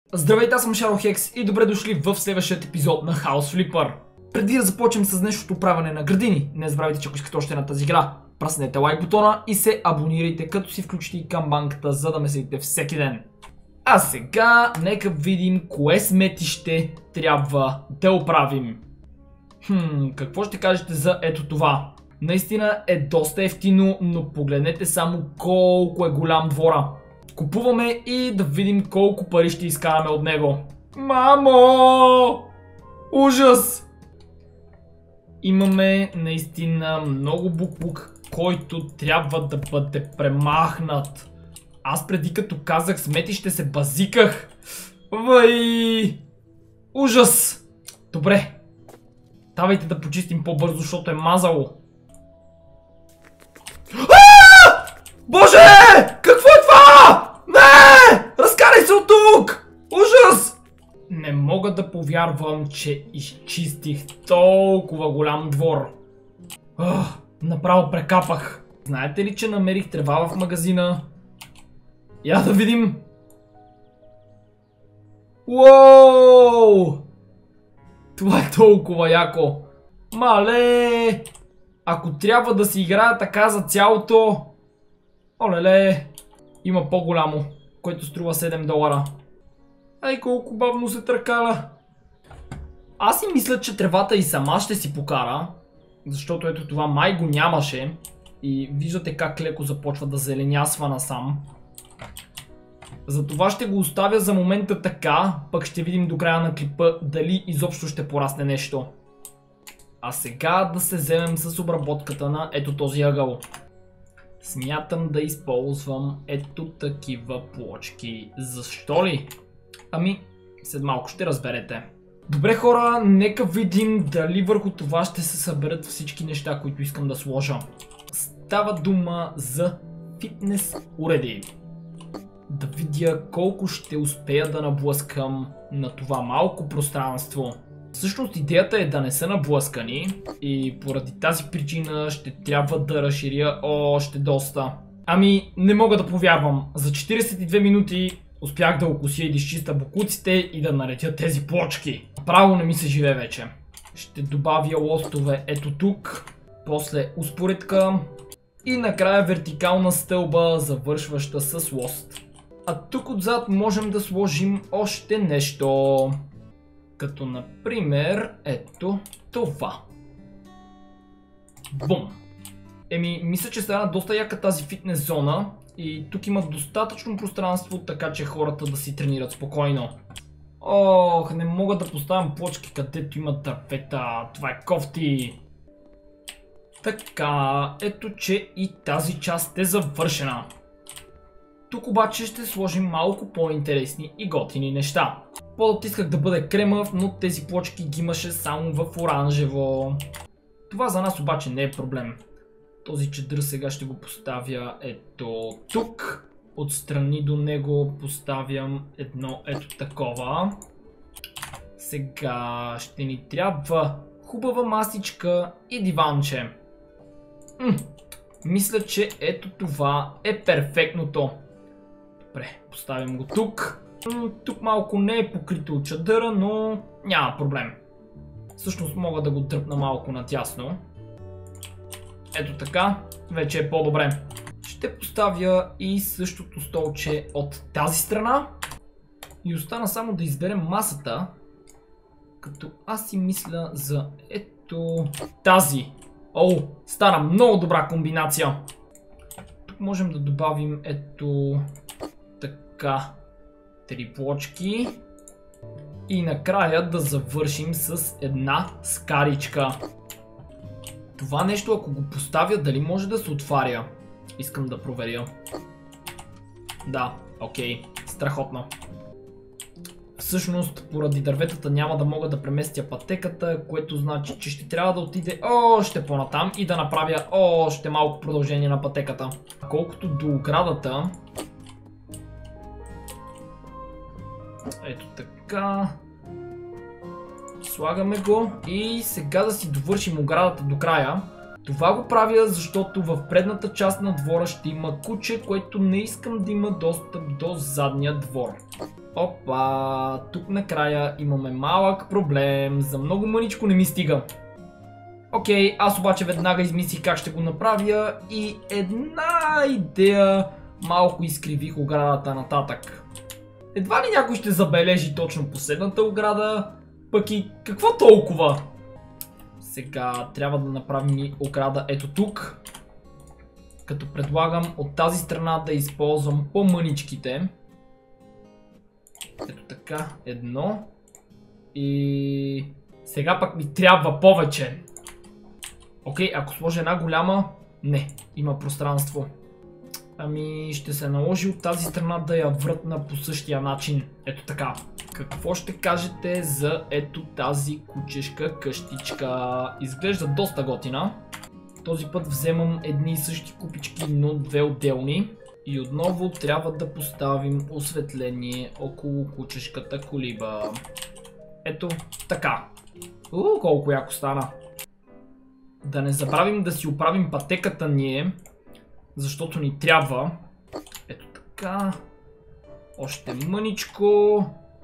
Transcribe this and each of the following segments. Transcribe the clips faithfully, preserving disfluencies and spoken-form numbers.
Здравейте, аз съм Шарлхекс и добре дошли в следващия епизод на House Flipper. Преди да започнем с днешното правене на градини, не забравяйте, че ако искате още на тази игра, пръснете лайк бутона и се абонирайте, като си включите и камбанката, за да ме следите всеки ден. А сега, нека видим кое сметище трябва да оправим. Хм, какво ще кажете за ето това? Наистина е доста ефтино, но погледнете само колко е голям двора. Купуваме и да видим колко пари ще изкараме от него. Мамо! Ужас! Имаме наистина много буклук, който трябва да бъде премахнат. Аз преди като казах сметище се базиках. Вай! Ужас! Добре. Давайте да почистим по-бързо, защото е мазало. А! Боже! Какво е това? Не! Разкарай се от тук! Ужас! Не мога да повярвам, че изчистих толкова голям двор. Ах, направо прекапах. Знаете ли, че намерих трева в магазина? Я да видим. Уоу! Това е толкова яко. Мале! Ако трябва да си играя така за цялото... Олеле! Има по-голямо, което струва седем долара. Ай, колко бавно се търкаля. Аз си мисля, че тревата и сама ще си покара, защото ето това май го нямаше. И виждате как леко започва да зеленясва насам. Затова ще го оставя за момента така, пък ще видим до края на клипа дали изобщо ще порасне нещо. А сега да се вземем с обработката на ето този ъгъл. Смятам да използвам ето такива плочки. Защо ли? Ами, след малко ще разберете. Добре хора, нека видим дали върху това ще се съберат всички неща, които искам да сложа. Става дума за фитнес уреди. Да видя колко ще успея да наблъскам на това малко пространство. Всъщност идеята е да не са наблъскани и поради тази причина ще трябва да разширя още доста. Ами, не мога да повярвам. За четиридесет и две минути успях да окуся и да изчиста бокуците и да наредя тези плочки. Право не ми се живе вече. Ще добавя лостове ето тук, после успоредка и накрая вертикална стълба, завършваща с лост. А тук отзад можем да сложим още нещо. Като например ето това. Бум! Еми, мисля, че стана доста яка тази фитнес зона и тук има достатъчно пространство, така че хората да си тренират спокойно. Ох, не мога да поставям плочки, където има дървета. Това е кофти. Така, ето че и тази част е завършена. Тук обаче ще сложим малко по-интересни и готини неща. Подът исках да бъде кремъв, но тези плочки ги имаше само в оранжево. Това за нас обаче не е проблем. Този чадър сега ще го поставя ето тук. Отстрани до него поставям едно ето такова. Сега ще ни трябва хубава масичка и диванче. М, мисля, че ето това е перфектното. Добре, поставим го тук. Тук малко не е покрито от чадъра, но няма проблем. Всъщност мога да го дръпна малко натясно. Ето така, вече е по-добре. Ще поставя и същото столче от тази страна. И остана само да изберем масата. Като аз си мисля за ето тази. О, стана много добра комбинация. Тук можем да добавим ето така три плочки. И накрая да завършим с една скаричка. Това нещо, ако го поставя, дали може да се отваря? Искам да проверя. Да, окей, страхотно. Всъщност, поради дърветата няма да мога да преместя пътеката, което значи, че ще трябва да отиде още по-натам и да направя още малко продължение на пътеката. Колкото до оградата... Ето така... Слагаме го и сега да си довършим оградата до края. Това го правя, защото в предната част на двора ще има куче, което не искам да има достъп до задния двор. Опа, тук накрая имаме малък проблем. За много мъничко не ми стига. Окей, аз обаче веднага измислих как ще го направя и една идея малко изкривих оградата нататък. Едва ли някой ще забележи точно последната ограда, пък и какво толкова? Сега трябва да направим и ограда ето тук. Като предлагам от тази страна да използвам по-мъничките. Ето така, едно. И сега пък ми трябва повече. Окей, ако сложа една голяма, не, има пространство. Ами ще се наложи от тази страна да я вратна по същия начин. Ето така. Какво ще кажете за ето тази кучешка къщичка? Изглежда доста готина. Този път вземам едни и същи купички, но две отделни. И отново трябва да поставим осветление около кучешката колиба. Ето така. Уу, колко яко стана. Да не забравим да си оправим пътеката ние, защото ни трябва. Ето така. Още мъничко.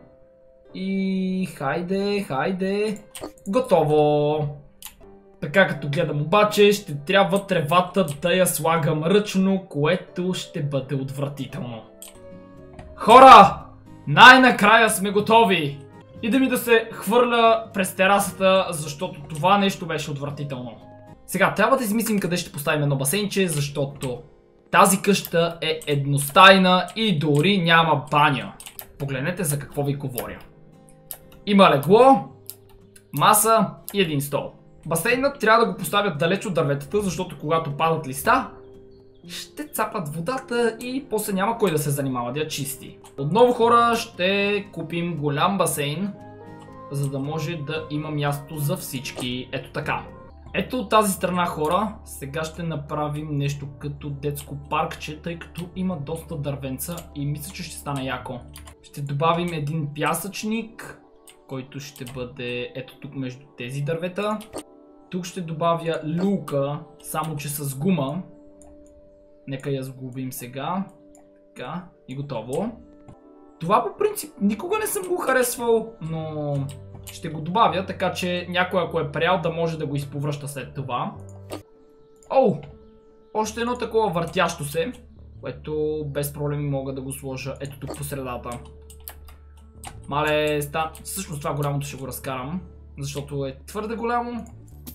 И хайде, хайде. Готово. Така като гледам обаче, ще трябва тревата да я слагам ръчно, което ще бъде отвратително. Хора! Най-накрая сме готови! Иде ми да се хвърля през терасата, защото това нещо беше отвратително. Сега трябва да измислим къде ще поставим едно басейнче, защото тази къща е едностайна и дори няма баня. Погледнете за какво ви говоря. Има легло, маса и един стол. Басейнът трябва да го поставят далеч от дърветата, защото когато падат листа, ще цапат водата и после няма кой да се занимава да я чисти. Отново, хора, ще купим голям басейн, за да може да има място за всички. Ето така. Ето от тази страна, хора, сега ще направим нещо като детско паркче, тъй като има доста дървенца и мисля, че ще стане яко. Ще добавим един пясъчник, който ще бъде ето тук между тези дървета. Тук ще добавя люлка, само че с гума. Нека я сгубим сега. Така, и готово. Това по принцип никога не съм го харесвал, но ще го добавя, така че някой, ако е прял, да може да го изповръща след това. Оу! Още едно такова въртящо се, което без проблеми мога да го сложа ето тук по средата. Мале, ста... всъщност това голямото ще го разкарам, защото е твърде голямо.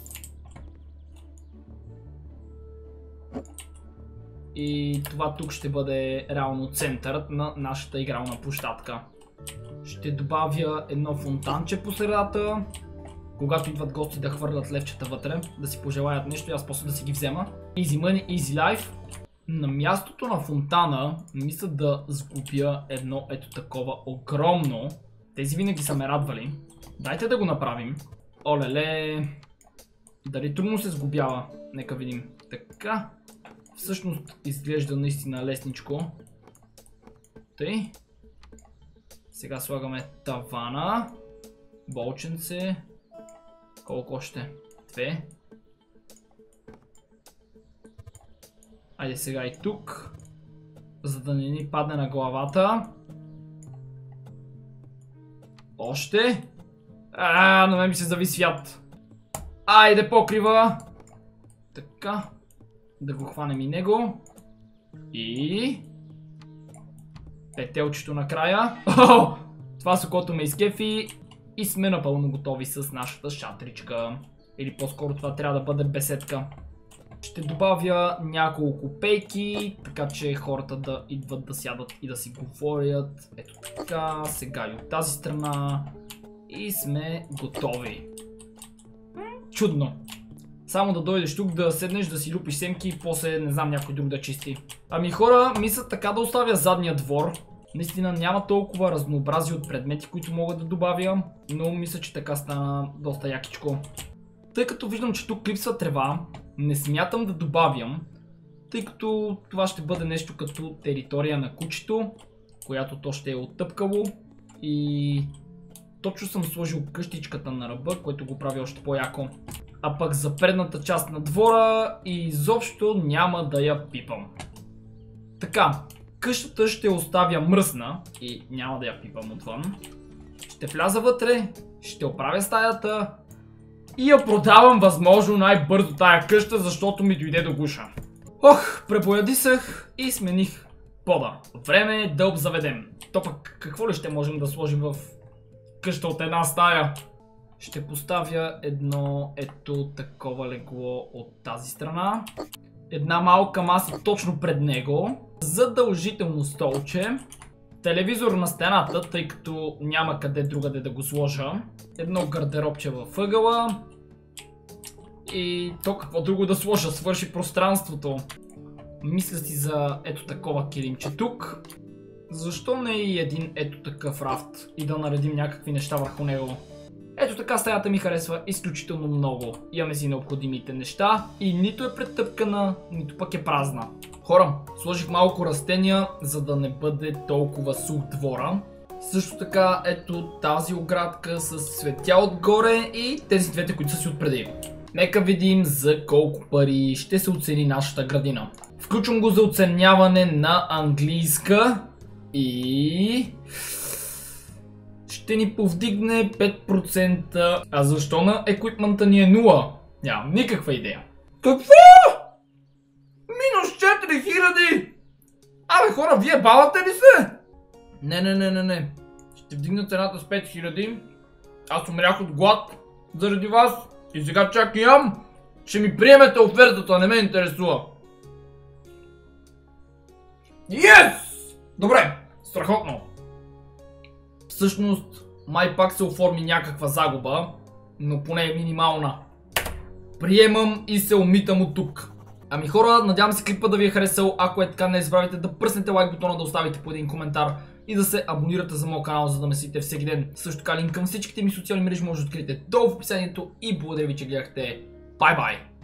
И това тук ще бъде реално центърът на нашата игрална площадка. Ще добавя едно фонтанче по средата. Когато идват гости да хвърлят левчета вътре, да си пожелаят нещо и аз после да си ги взема. Easy money, easy life. На мястото на фонтана мисля да сгубя едно ето такова огромно. Тези винаги са ме радвали. Дайте да го направим. Олеле. Дали трудно се сгубява? Нека видим. Така. Всъщност изглежда наистина лесничко. Тъй. Сега слагаме тавана. Болченце. Колко още? Две. Айде сега и тук. За да не ни падне на главата. Още. Ааа, на мен ми се зави свят. Айде покрива. Така. Да го хванем и него. И... петелчето накрая. О, това сокото ме изкефи. И сме напълно готови с нашата шатричка. Или по-скоро това трябва да бъде беседка. Ще добавя няколко пейки, така че хората да идват да сядат и да си говорят. Ето така, сега и от тази страна. И сме готови. Чудно. Само да дойдеш тук, да седнеш, да си люпиш семки и после не знам някой друг да чисти. Ами хора, мисля така да оставя задния двор. Наистина няма толкова разнообразие от предмети, които мога да добавя, но мисля, че така стана доста якичко. Тъй като виждам, че тук липсва трева, не смятам да добавям, тъй като това ще бъде нещо като територия на кучето, която то ще е оттъпкало. И точно съм сложил къщичката на ръба, което го прави още по-яко. А пък за предната част на двора изобщо няма да я пипам. Така, Къщата ще оставя мръсна и няма да я пипам отвън. Ще вляза вътре, ще оправя стаята и я продавам възможно най-бързо тая къща, защото ми дойде до гуша. Ох, препоядисах и смених пода. Време е да обзаведем. То пък какво ли ще можем да сложим в къща от една стая? Ще поставя едно ето такова легло от тази страна. Една малка маса точно пред него. Задължително столче. Телевизор на стената, тъй като няма къде другаде да го сложа. Едно гардеробче във ъгъла. И то какво друго да сложа, свърши пространството. Мисля си за ето такова килимче тук. Защо не и един ето такъв рафт и да наредим някакви неща върху него? Ето така стаята ми харесва изключително много. Имаме си необходимите неща и нито е претъпкана, нито пък е празна. Хора, сложих малко растения, за да не бъде толкова сух двора. Също така ето тази оградка с цветя отгоре и тези двете, които са си отпреди. Нека видим за колко пари ще се оцени нашата градина. Включвам го за оценяване на английска и ще ни повдигне пет процента. А защо на еквипмента ни е нула? Нямам никаква идея. Какво? Минус четири хиляди! Абе хора, вие балате ли се? Не, не, не, не, не. Ще вдигна цената с пет хиляди. Аз умрях от глад заради вас. И сега чак ям. Ще ми приемете офертата, не ме интересува. Yes! Добре, страхотно. Всъщност, май пак се оформи някаква загуба, но поне е минимална. Приемам и се умитам от тук. Ами хора, надявам се клипа да ви е харесал. Ако е така, не забравяйте да пръснете лайк бутона, да оставите по един коментар и да се абонирате за моят канал, за да ме следите всеки ден. Също така линк към всичките ми социални мрежи може да откриете долу в описанието и благодаря ви, че гледахте. Бай-бай!